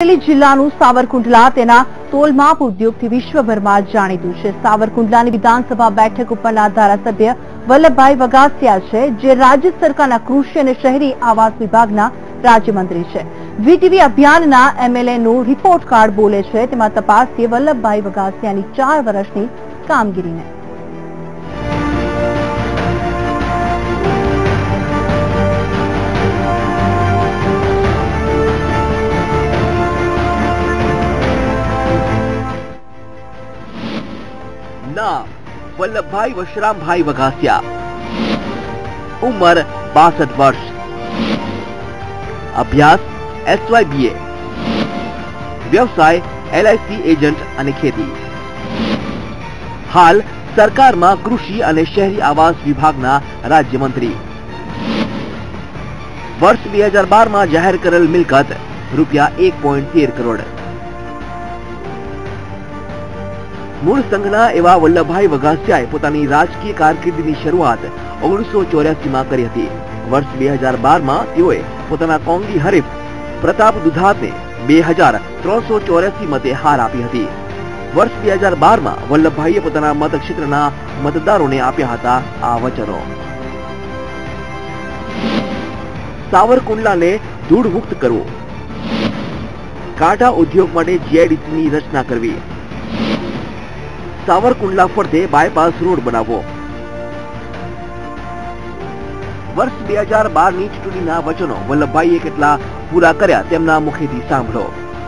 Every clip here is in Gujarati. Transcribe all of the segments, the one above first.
જિલ્લાનું સાવરકુંડલા તેના તોલમાપ ઉદ્યોગથી વિશ્વભરમાં જાણીતું છે। સાવરકુંડલાની વિધાનસભા બેઠક ઉપરના ધારાસભ્ય વલ્લભભાઈ વગાસિયા છે, જે રાજ્ય સરકારના કૃષિ અને શહેરી આવાસ વિભાગના રાજ્યમંત્રી છે। વીટીવી અભિયાનના એમએલએનું રિપોર્ટ કાર્ડ બોલે છે, તેમાં તપાસીએ વલ્લભભાઈ વગાસિયાની 4 વર્ષની કામગીરીને। नाम वल्लभभाई वशरामभाई वगासिया, उम्र 62 वर्ष, अभ्यास SYBA, व्यवसाय LIC एजेंट અને ખેતી। हाल सरकारમાં કૃષિ અને શહેરી આવાસ વિભાગના રાજ્યમંત્રી। વર્ષ 2012 માં જાહેર કરેલ મિલકત રૂપિયા 1.13 કરોડ। મૂળ સંઘના એવા વલ્લભભાઈ વગાસિયાએ પોતાની રાજકીય કારકિર્દીની શરૂઆત 1984 માં કરી હતી। વર્ષ 2012 માં તેઓએ પોતાના કોંગી હરીફ પ્રતાપ દુધાતને 2384 મતે હાર આપી હતી। વર્ષ 2012 માં વલ્લભભાઈએ પોતાના મતક્ષેત્રના મતદારોને આપ્યા હતા આ વચનો। સાવરકુંડલાને ધૂળમુક્ત કરવો, કાંટા ઉદ્યોગ માટે GIDCની રચના કરવી, સાવરકુંડલા ફરતે બાયપાસ રોડ બનાવવો। વર્ષ 2012 ની ચૂંટણીના વચનો વલ્લભભાઈએ કેટલા પૂરા કર્યા તેમના મુખેથી સાંભળો।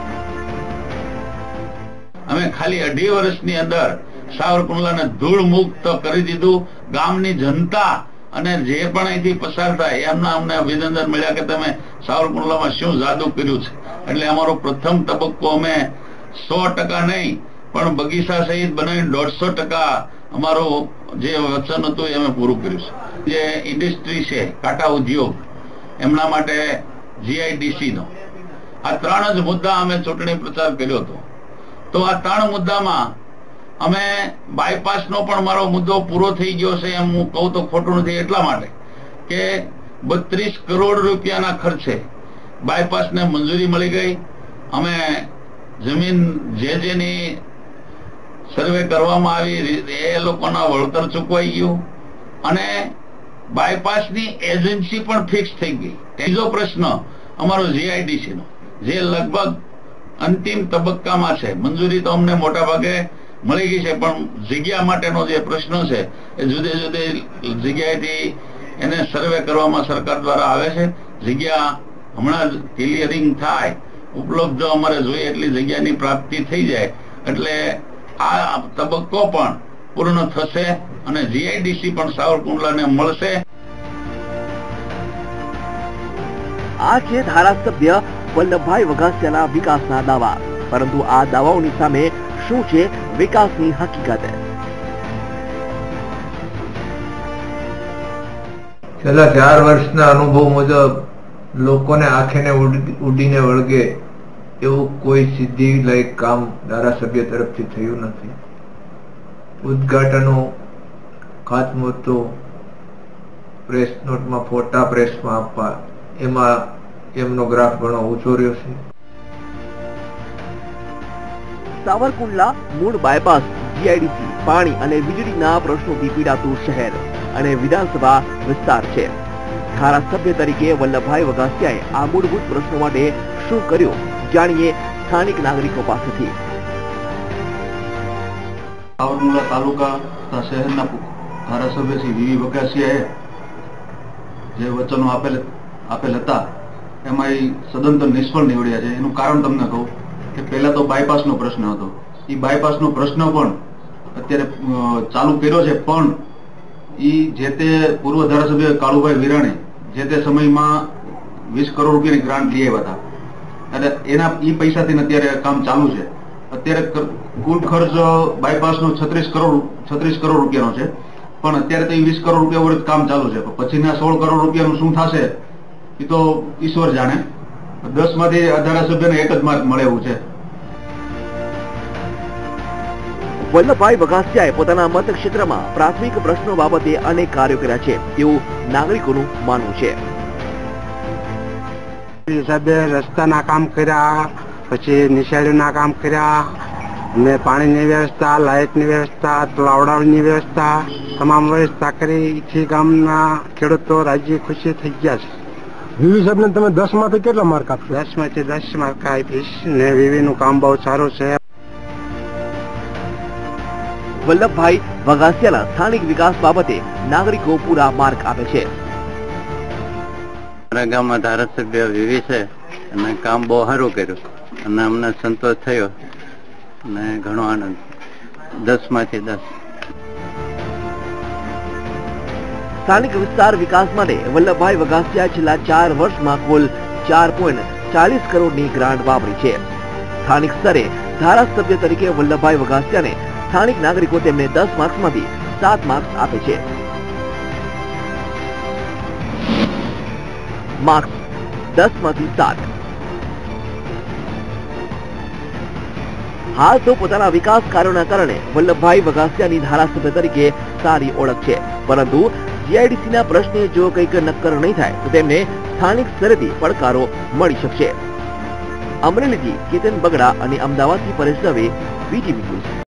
અમે ખાલી 2.5 વર્ષની અંદર સાવરકુંડલાને ધૂળ મુક્ત કરી દીધું। ગામની જનતા અને જે પણ અહીંથી પસાર થાય એમના અમને અભિનંદન મળ્યા કે તમે સાવરકુંડલામાં શું જાદુ કર્યું છે। એટલે અમારો પ્રથમ તબક્કો અમે 100% નહીં પણ બગીચા સહિત બનાવીને 150% અમારો જે વચન હતું એ અમે પૂરું કર્યું છે। જે ઇન્ડસ્ટ્રી છે કાંટા ઉદ્યોગ એમના માટે GIDC નો આ 3 જ મુદ્દા અમે ચૂંટણી પ્રચાર કર્યો હતો। તો આ 3 મુદ્દામાં અમે બાયપાસનો પણ મારો મુદ્દો પૂરો થઈ ગયો છે એમ હું કહું તો ખોટું નથી, એટલા માટે કે 32 કરોડ રૂપિયાના ખર્ચે બાયપાસને મંજૂરી મળી ગઈ। અમે જમીન જેની સર્વે કરવામાં આવી એ લોકોના વળતર ચૂકવાઈ ગયું અને બાયપાસની એજન્સી પણ ફિક્સ થઈ ગઈ। ત્રીજો પ્રશ્ન અમારો GIDC નો જે લગભગ અંતિમ તબક્કામાં છે। મંજૂરી તો અમને મોટા ભાગે મળી ગઈ છે પણ જગ્યા માટેનો જે પ્રશ્ન છે એ જુદે જુદે જગ્યાએથી એને સર્વે કરવામાં સરકાર દ્વારા આવે છે। જગ્યા હમણાં જ ક્લિયરિંગ થાય, ઉપલબ્ધ અમારે જોઈએ એટલી જગ્યાની પ્રાપ્તિ થઈ જાય એટલે આ તબક્કો પણ પૂર્ણ થશે અને GIDC પણ સાવરકુંડલાને મળશે। આ છે ધારાસભ્ય વલ્લભભાઈ વગાસિયાના વિકાસના દાવા, પરંતુ આ દાવાઓની સામે શું છે વિકાસની હકીકત? છેલ્લા 4 વર્ષના અનુભવ મુજબ લોકોને આંખેને ઉડીને વળગે એવું કોઈ સિદ્ધિ લાયક કામ ધારાસભ્ય તરફથી થયું નથી। ઉદ્ઘાટનો, ખાતમુહૂર્તો, પ્રેસ નોટમાં ફોટા પ્રેસમાં આપવા એમાં એમનો ગ્રાફ ઘણો ઊંચો રહ્યો છે। સાવરકુંડલા મૂળ બાયપાસ, GIDC, પાણી અને વીજળીના પ્રશ્નોથી પીડાતું શહેર અને વિધાનસભા વિસ્તાર છે। ધારાસભ્ય તરીકે વલ્લભભાઈ વગાસિયાએ આ મૂળભૂત પ્રશ્નો માટે શું કર્યું જાણીએ સ્થાનિક નાગરિકો પાસેથી। સાવરકુંડલા તાલુકા શહેરના ધારાસભ્ય શ્રી VV વગાસિયાએ જે વચનો આપેલ હતા એમાં એ સદંતર નિષ્ફળ નીવડ્યા છે। એનું કારણ તમને કહું કે પહેલા તો બાયપાસનો પ્રશ્ન હતો, એ બાયપાસનો પ્રશ્ન પણ અત્યારે ચાલુ કર્યો છે પણ એ જે તે પૂર્વ ધારાસભ્ય કાળુભાઈ વિરાણે જે તે સમયમાં 20 કરોડ રૂપિયાની ગ્રાન્ટ લઈ આવ્યા હતા અને એના એ પૈસાથી અત્યારે કામ ચાલુ છે। અત્યારે કુલ ખર્ચ બાયપાસનો 36 કરોડ રૂપિયાનો છે પણ અત્યારે તો 20 કરોડ રૂપિયા વડે કામ ચાલુ છે। પછીના 16 કરોડ રૂપિયાનું શું થશે એ તો ઈશ્વર જાણે। 10 માંથી ધારાસભ્યને 1 જ માર્ક મળે એવું છે। વલ્લભભાઈ વગાસિયાએ પોતાના મતક્ષેત્રમાં પ્રાથમિક પ્રશ્નો બાબતે અનેક કાર્યો કર્યા છે તેવું નાગરિકોનું માનવું છે। સાહેબે રસ્તાના કામ કર્યા, પછી નિશાળીના કામ કર્યા અને પાણીની વ્યવસ્થા, લાઇટની વ્યવસ્થા, તલાવડાની વ્યવસ્થા, તમામ વ્યવસ્થા કરી થી ગામના ખેડૂતો રાજી ખુશી થઈ ગયા છે. વીવી સાહેબને તમે 10 માંથી કેટલા માર્ક આપશો? 10 માંથી 10 માર્ક આપીશ ને વીવીનું કામ બહુ સારું છે. વલ્લભભાઈ વગાસિયાના સ્થાનિક વિકાસ બાબતે નાગરિકો પૂરા માર્ક આપે છે. મારા ગામમાં ધારાસભ્ય વીવી છે અને કામ બહુ સારું કર્યું અને અમને સંતોષ થયો અને ઘણો આનંદ. 10 માંથી 10. સ્થાનિક વિસ્તાર વિકાસ માટે વલ્લભભાઈ વગાસિયા છેલ્લા 4 વર્ષમાં કુલ 4.40 કરોડની ગ્રાન્ટ વાપરી છે. સ્થાનિક સ્તરે ધારાસભ્ય તરીકે વલ્લભભાઈ વગાસિયાને સ્થાનિક નાગરિકો તેમને 10 માર્ક્સમાંથી 7 માર્ક્સ આપે છે. માર્ક્સ 10 માંથી 7. હાલ તો પોતાના વિકાસ કાર્યોના કારણે વલ્લભભાઈ વગાસિયાની ધારાસભ્ય તરીકે સારી ઓળખ છે, પરંતુ જીઆઈડીસીના પ્રશ્ને જો કંઈક નક્કર નહીં થાય તો તેમને સ્થાનિક સ્તરેથી પડકારો મળી શકશે. અમરેલીથી કેતન બગડા અને અમદાવાદથી પરેશ દવે, વીટીવી ન્યૂઝ.